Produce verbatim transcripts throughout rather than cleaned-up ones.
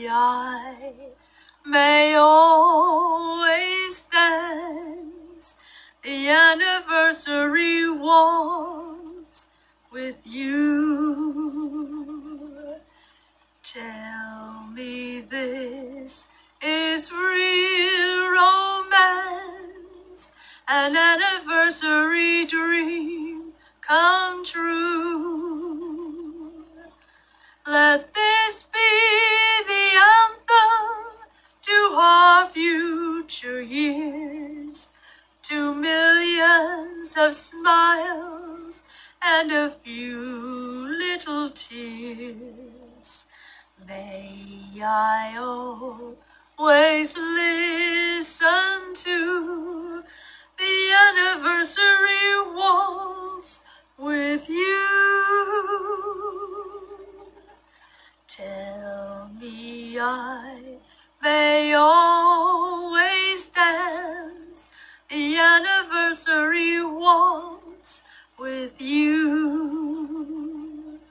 I may always dance the anniversary waltz with you. Tell me this is real romance, an anniversary dream come true. Let this be the anthem to our future years, to millions of smiles and a few little tears. May I always listen to the anniversary waltz with you. Tell me I may always dance the anniversary waltz with you.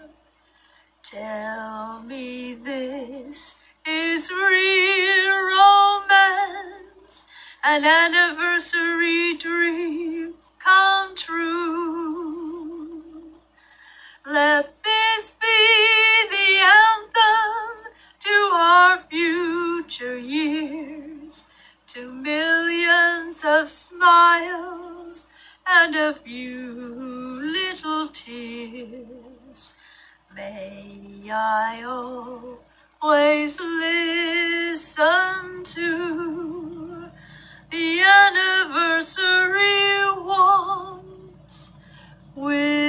Tell me this is real romance, an anniversary dream come true. Let this be the anthem to our future years, to millions of smiles and a few little tears. May I always listen to the anniversary waltz with